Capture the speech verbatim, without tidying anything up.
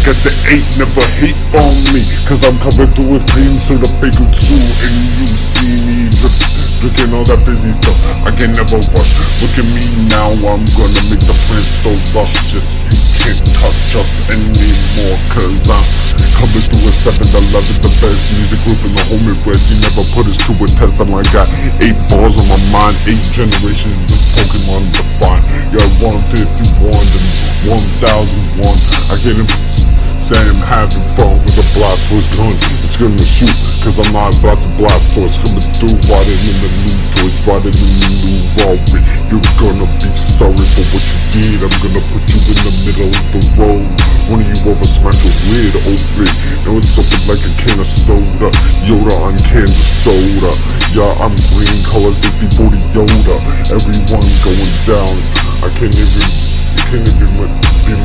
got the eight, never hate on me, cause I'm coming through with pain, so the fake too. And you see me dripping, looking all that busy stuff, I can never rush. Look at me now, I'm gonna make the plan so luscious. You can't touch us anymore, cause I'm coming through with seven eleven, the best music group in the whole Midwest. You never put us to a test, and I got eight bars on my mind, eight generations of Pokemon defined. Yeah, one fifty-one and one thousand one. I can't even say I'm having fun with a blast for his gun. It's gonna shoot, cause I'm not about to blast for it's coming through, riding in the new toys, riding in the new Rari. You're gonna be sorry for what you did. I'm gonna put you in the middle of the road. One of you over smash your lid open. Now it's open like a can of soda. Yoda on canned soda. Yeah, I'm green colors sixty forty Yoda. Everyone going down. I can't even, you can't even be